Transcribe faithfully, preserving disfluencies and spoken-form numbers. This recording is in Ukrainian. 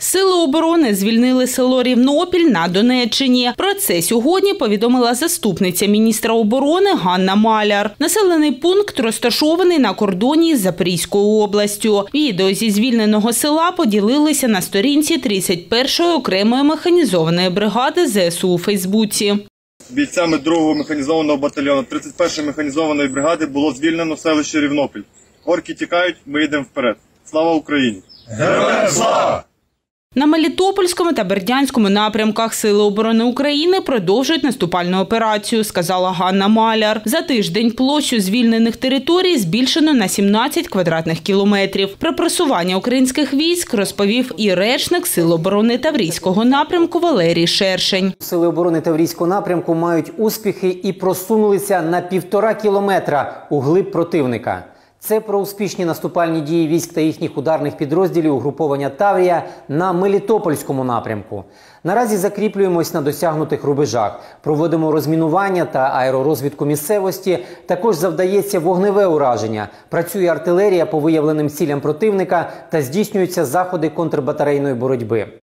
Сили оборони звільнили село Рівнопіль на Донеччині. Про це сьогодні повідомила заступниця міністра оборони Ганна Маляр. Населений пункт розташований на кордоні з Запорізькою областю. Відео зі звільненого села поділилися на сторінці тридцять першої окремої механізованої бригади зе ес у у Фейсбуці. Бійцями другого механізованого батальйону тридцять першої механізованої бригади було звільнено селище Рівнопіль. Орки тікають, ми йдемо вперед. Слава Україні! Героям слава! На Мелітопольському та Бердянському напрямках Сили оборони України продовжують наступальну операцію, сказала Ганна Маляр. За тиждень площу звільнених територій збільшено на сімнадцять квадратних кілометрів. Про просування українських військ розповів і речник Сил оборони Таврійського напрямку Валерій Шершень. Сили оборони Таврійського напрямку мають успіхи і просунулися на півтора кілометра у глиб противника. Це про успішні наступальні дії військ та їхніх ударних підрозділів угруповання Таврія на Мелітопольському напрямку. Наразі закріплюємось на досягнутих рубежах, проводимо розмінування та аеророзвідку місцевості, також завдається вогневе ураження, працює артилерія по виявленим цілям противника та здійснюються заходи контрбатарейної боротьби.